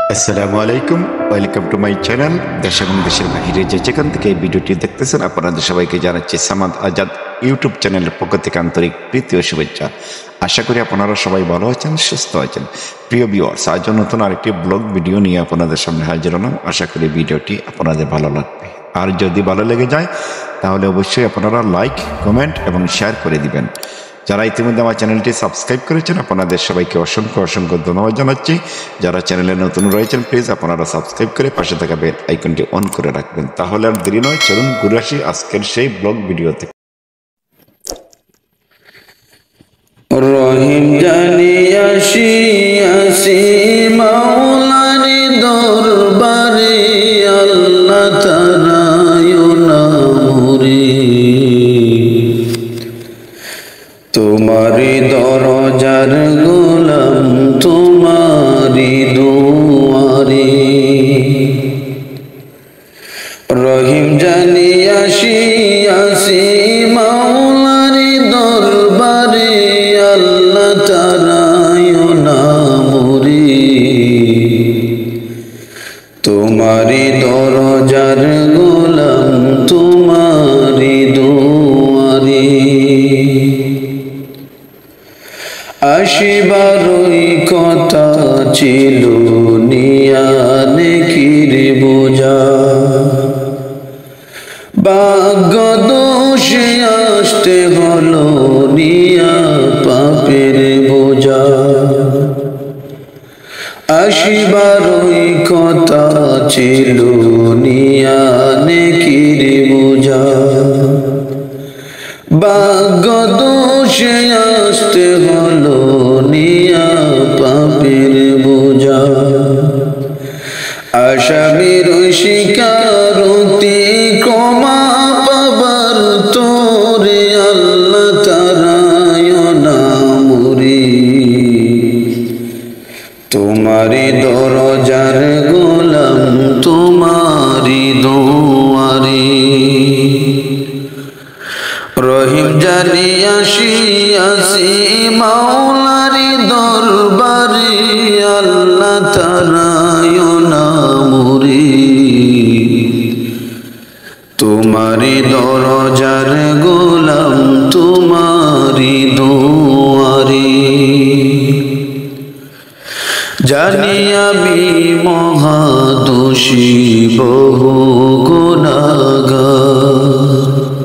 আসসালামু আলাইকুম, welcome to my channel. দেশ এবং দেশের বাহিরে যে যেখান থেকে এই ভিডিওটি দেখতেছেন আপনাদের সবাইকে জানাচ্ছি সামাদ আজাদ ইউটিউব চ্যানেলের পক্ষ থেকে আন্তরিক প্রীতি ও শুভেচ্ছা। আশা করি আপনারা সবাই ভালো আছেন, সুস্থ আছেন। প্রিয় ভিউয়ার্স, আজ নতুন আরেকটি ব্লগ ভিডিও নিয়ে আপনাদের সামনে হাজির হলাম। আশা করি ভিডিওটি আপনাদের ভালো লাগবে, আর যদি ভালো লেগে যায় তাহলে অবশ্যই আপনারা লাইক, কমেন্ট এবং শেয়ার করে দিবেন। যারা ইতিমধ্যে আমার চ্যানেলটি সাবস্ক্রাইব করেছেন আপনাদের সবাইকে অসংখ্য অসংখ্য ধন্যবাদ জানাচ্ছি। যারা চ্যানেলে নতুন রয়েছেন প্লিজ আপনারা সাবস্ক্রাইব করে পাশে থাকা বেল আইকনটি অন করে রাখবেন। তাহলে আর দেরি নয়, চলুন ঘুরে আসি আজকের সেই ব্লগ ভিডিও থেকে। রহিম জানি আসি আসি মাওলানি দরবারে, আল্লাহ তারায়ো নামরে তোমারি দরজার গোলাম, তোমারি দুয়ারে। রহিম জানি আসি আসি মাওলানি দরবারে, আল্লাহ তারায়ো নামরে তোমারি দরজার গোলাম, তোমারি দুয়ারে। আসিবারই কথা ছিল নিয়ানে কিরে বোঝা, ভাগ্য দোষে আসতে হলো নিয়া পাপের বোঝা। আসিবারই কথা ছিল নিয়ানে কিরে বোঝা, ভাগ্য দোষে আসতে হলো নিয়া পাপের বোঝা। আসামির স্বীকারোক্তি ক্ষমা পাবার তোরে, আল্লাহ তারায়ো নামরে তোমারি দরজার গোলাম, তোমারি দুয়ারে। রহিম জানি আসি আসি মাওলারি দরবারে, আল্লাহ তারায়ো নামরে তোমারি দরজার গোলাম, তোমারি দুয়ারে। জানি আমি মহাদোষী বহু গুনাহগার,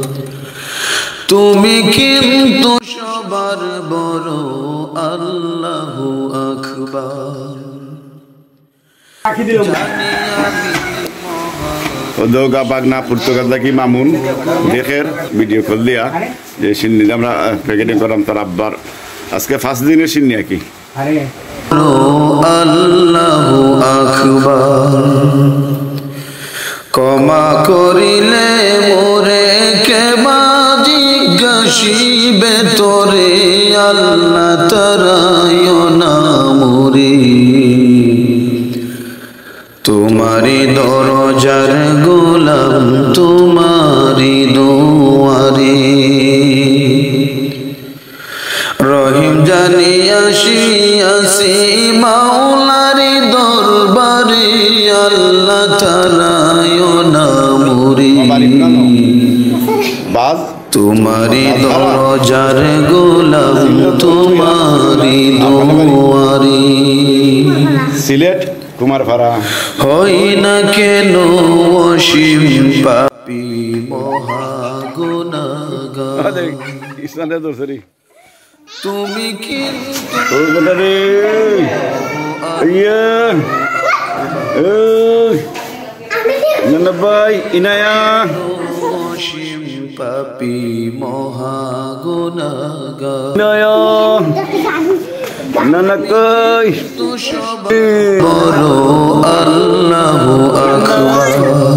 তুমি কিন্তু সবার বড়, আল্লাহু আকবার। ওদোগা বাগনা পুর্তগাল কি মামুন দেখের ভিডিও কল দিয়া যে সিন্নি আমরা প্যাকেটিং করলাম তার আব্বার আজকে 5 দিনের সিন্নি কি আল্লাহু আকবার। ক্ষমা করিলে মোরে কেবা জিজ্ঞাসিবে তোরে, আল্লাহ তারায়ো নামরে তোমারি দরজার গোলাম, তোমারি দুয়ারে। রহিম জানি আসি আসি মাওলারি দরবারে, আল্লাহ তারায়ো নামরে বাজ তোমারি দরজার গোলাম, তোমারি দুয়ারে। সিলেট কুমারপাড়া হই না কেন অসীম পাপী মহাগুনাহগার, ইসলামে দোসরি তুমি কিন্তু তোর বলে রে ইয়া ভাই ইনায়া অসীম পাপী মহাগুনাহগার। ইনায়া নানকই বড় আল্লাহু আকবার।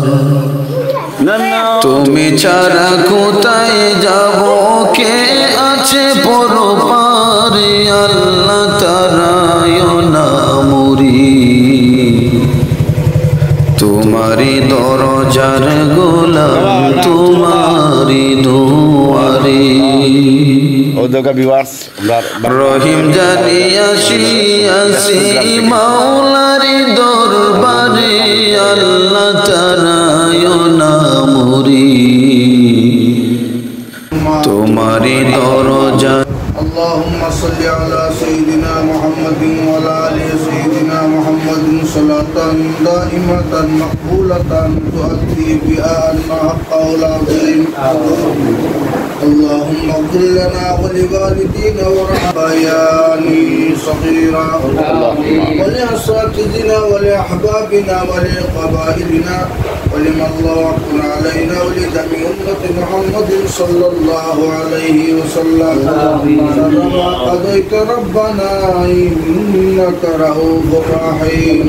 তুমি ছাড়া কোথায় যাব, কে আছে পরপারে, আল্লাহ তারায়ো নামরে তোমারি দরজার গোলাম, তোমারি দুয়ারে। ওদোগা ভিউয়ার্স রহিম জানি আসি আসি মাওলারি দরবারে, محمد صلاة دائمة مقبولة تؤدي بها عنا حقه العظيم اللهم اغفر لنا ولوالدينا ورحمائنا صغيرا ولأساتذتنا ولأحبابنا ولقبائلنا ولمن الله علينا ولجميع أمة محمد صلى الله عليه وسلم ما قضيت ربنا إنك رؤوف رحيم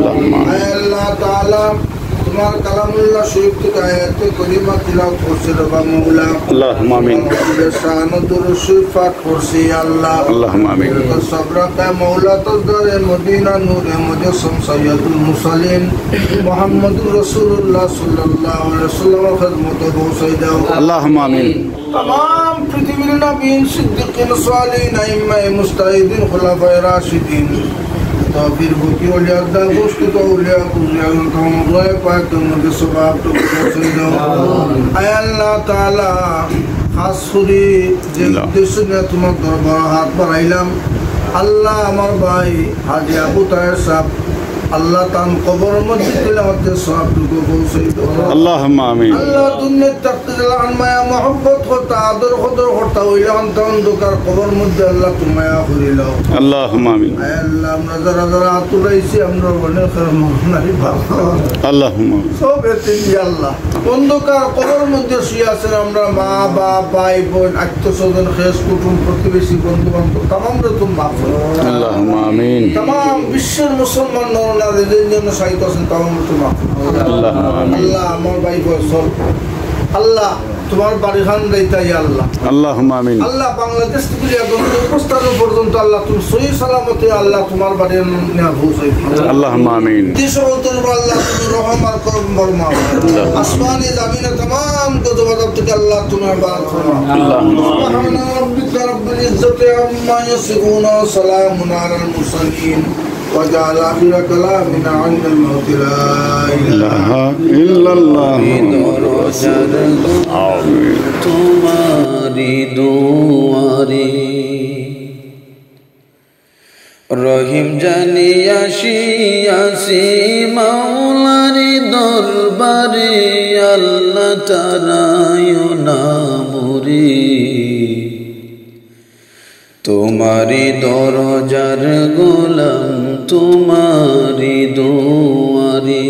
الله تعالى তোমার কালামুল্লাহ শরীফ থেকে আয়াতে করিমা তিলাওয়াত করছি রবা মাওলা আল্লাহুম্মা আমিন শান দুরূদ শরীফ পাঠ করছি আল্লাহ আল্লাহুম্মা আমিন সবরাকা মাওলা তদরে মদিনা নূরে মুজাসসাম সাইয়্যিদুল মুরসালিন মুহাম্মদুর রাসূলুল্লাহ সাল্লাল্লাহু আলাইহি ওয়াসাল্লাম খিদমতে পৌঁছাই দাও আল্লাহুম্মা আমিন तमाम पृथ्वी नबीन सिद्दीकीन सालिहीन इमाम मुस्ताहिदीन खुलाफाए राशिदीन तौफीर बुकी औलिया दा गोश्त तो औलिया कुलिया तमाम दुआ पाक तुमके सवाब तो पहुंचे दो आय अल्लाह ताला खास করে যে উদ্দেশ্য নিয়ে তোমার দরবার হাত বাড়াইলাম আল্লাহ আমার ভাই হাজী আবু তাহের সাহেব আল্লাহ তান কবর মধ্যে তিলাওয়াতে সওয়াবটুকু পৌঁছে দাও আল্লাহুম্মা আমিন আল্লাহ দুনিয়ার তাকদীর আনমায়া মহব্বত হতা আদর কদর হতা হইলা অন্ধকার কবর মধ্যে আল্লাহ তোমায়া করিলাও আল্লাহুম্মা আমিন আয় আল্লাহ আমরা যারা যারা আতুলাইছি আমরা অনেক মহানারি ভালো আল্লাহুম্মা সব এতে আল্লাহ অন্ধকার কবর মধ্যে শুয়ে আছেন আমরা মা বাপ ভাই বোন আত্মীয়স্বজন খেস কুটুম প্রতিবেশী বন্ধু বান্ধব তামাম রকম মাফ আল্লাহুম্মা আমিন তামাম বিশ্বের মুসলমান নরনারীদের জন্য সাহিত্য আছেন তামাম রকম মাফ আল্লাহুম্মা আমিন আল্লাহ আমার ভাই বছর আল্লাহ তোমার বাড়িখান দেইতাই আল্লাহ আল্লাহুম্মা আমিন আল্লাহ বাংলাদেশ থেকে এখন উপস্থান পর্যন্ত আল্লাহ তুমি সহি সালামতে আল্লাহ তোমার বাড়ি নিয়ে পৌঁছাই আল্লাহুম্মা আমিন দেশ অন্তর আল্লাহ তুমি রহম আর করম বরমা আসমানে জামিনে तमाम গজব থেকে আল্লাহ তোমার বারাক ফরমা সুবহান রাব্বিকা রাব্বিল ইজ্জাতি আম্মা ইয়াসিফুন ওয়া সালামুন আলাল মুরসালিন وجعل آخر كلامنا عند الموت لا إله إلا الله তোমারি দুয়ারে রহিম জানি আসি মাওলারি দরবারে আল্লাহ তারায় নামরে তোমারি দরজার গোলাম তোমারি দুয়ারে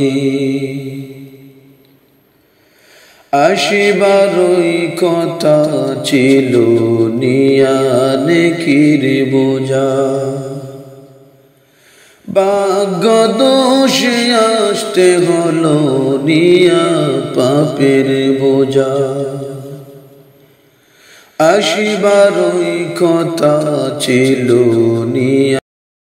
আসিবারই কথা ছিল নিয়ানে কির বোঝা ভাগ্য দোষে আসতে হলো নিয়া পাপের বোঝা আসিবারই কথা ছিল নিয়া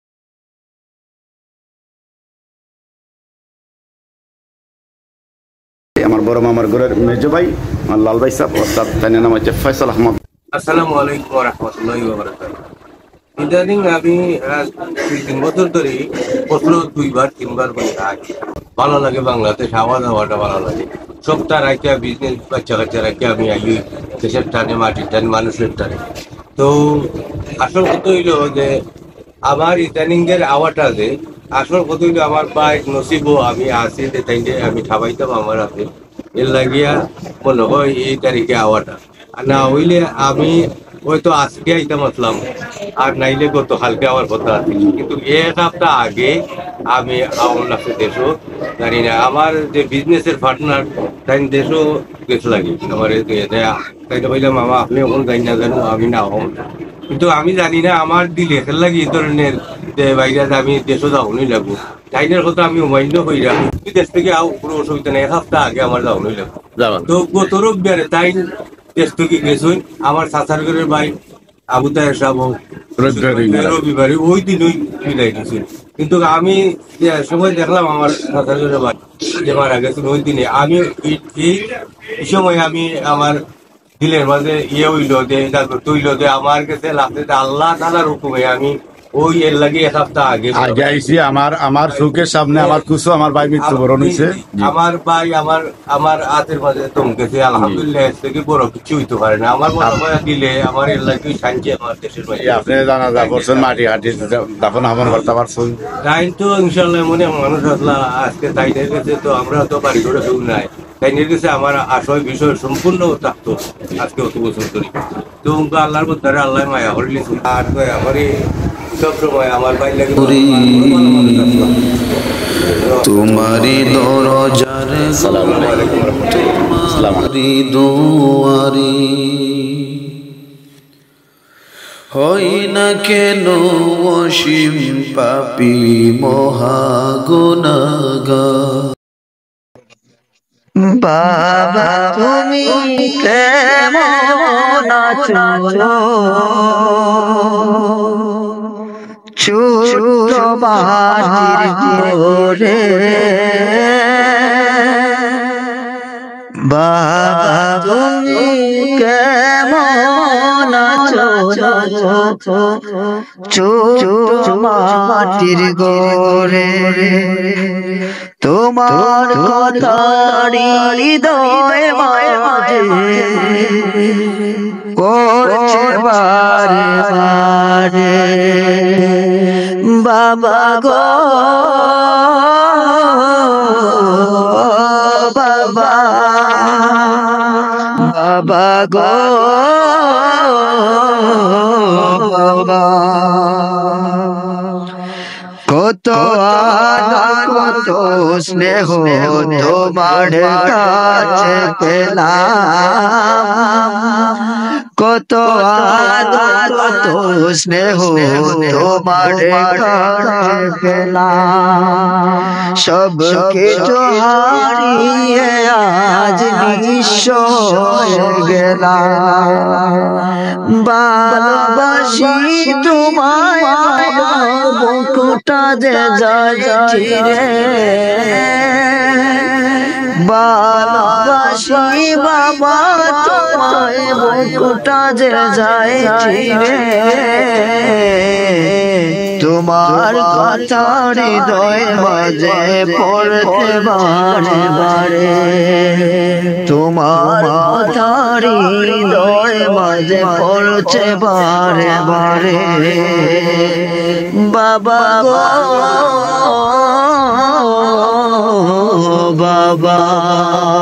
আমার বড় মামার ঘরের মেজো ভাই আমার লাল ভাই সাহেব ওস্তাদ তার নাম হচ্ছে ফয়সাল আহমদ আসসালামু আলাইকুম ওয়া রাহমাতুল্লাহি ওয়া বারাকাতুহু ইদানিং আমি 2-3 বছর ধরে বছর 2-3 করে থাকি ভালো লাগে বাংলাদেশ আওয়াজ হওয়াটা ভালো লাগে সবটা রাখিয়া বিজনেস বাচ্চা কাচ্চা রাখিয়া আমি আই দেশের টানে মাটির টানে মানুষের টানে তো আসল কথা হইল যে আমার ইদানিং এর আওয়াজটা যে আসল কথা হইল আমার বাইক নসিবও আমি আসি যে তাই আমি ঠাবাইতাম আমার হাতে এর লাগিয়া মনে হয় এই তারিখে আওয়াজটা না হইলে আমি হয়তো আজকে আইতাম আসলাম আর নাইলে গত কালকে আমার কথা আছে কিন্তু এক সপ্তাহ আগে আমি আমার লাগছে দেশও জানি না আমার যে বিজনেসের পার্টনার তাই দেশও গেছে লাগে আমার তাই তো বললাম মামা আপনি এখন জানি না জানো আমি না হম কিন্তু আমি জানি না আমার দিল এখান লাগে এই ধরনের যে বাইরে আমি দেশও যাওয়াই লাগবো টাইনের কথা আমি অমান্য হয়ে যাবো বিদেশ থেকে কোনো অসুবিধা নেই এক সপ্তাহ আগে আমার যাওয়াই লাগবো তো গত রোববারে তাই দেশ থেকে গেছুন আমার চাচার ঘরের ভাই আবু তাহের সাহেব রবিবারে ওই দিন ওই বিদায় দিয়েছিল কিন্তু আমি সময় দেখলাম আমার চাচার ঘরের ভাই যে মারা গেছেন ওই দিনে আমি এই সময় আমি আমার দিলের মাঝে ইয়ে হইল যে তৈল যে আমার কাছে লাগছে আল্লাহ তালার হুকুমে আমি ওই এর লাগে এক সপ্তাহ আগে আগে আইছি আমার চোখের সামনে আমার কুসু আমার ভাই মৃত্যুবরণ হয়েছে। আমার ভাই আমার হাতের মাঝে তমকেছে, আলহামদুলিল্লাহ এর থেকে বড় কিছু হইতে পারে না। আমার মনে হয় দিলে আমার এর লাগে শান্তি আমার দেশের মাঝে। আপনি জানা যা করছেন মাটি হাটি দাফন হামন করতে পারছেন তাই তো ইনশাল্লাহ মনে মানুষ আসলা আজকে তাইনের গেছে, তো আমরা তো বাড়ি করে কেউ নাই, তাইনের গেছে আমার আশয় বিষয় সম্পূর্ণ থাকতো আজকে অত বছর ধরে। তো আল্লাহর মধ্যে আল্লাহ মায়া হরিলি আর আমার সব সময় আমার ভাই লাগে তোমারি দরজার তোমারি দুয়ারি হই না কেন অসীম পাপী মহাগুনাহগার। বাবা তুমি কেমন আছো ছোট মাটির ঘরে বাবা তুমি কেমন আছো ছোট মাটির ঘরে তোমার কথা হৃদয় মাঝে করছে বারে বারে বাবা গো বাবা বাবা গো বাবা কত কত স্নেহ তোমার কাছে পেলাম কত কত স্নেহ তোমার কাছে পেলাম সব কিছু হারিয়ে আজ নিঃস্ব হয়ে গেলাম ভালোবাসি তোমায় বুকটা যে যায় চিরে ভালোবাসি বাবা তোমায় বুকটা যে যায় চিরে তোমার কথা হৃদয় মাঝে পড়তে বারে বারে তোমার কথা হৃদয় মাঝে পড়ছে বারে বারে বাবা গো বাবা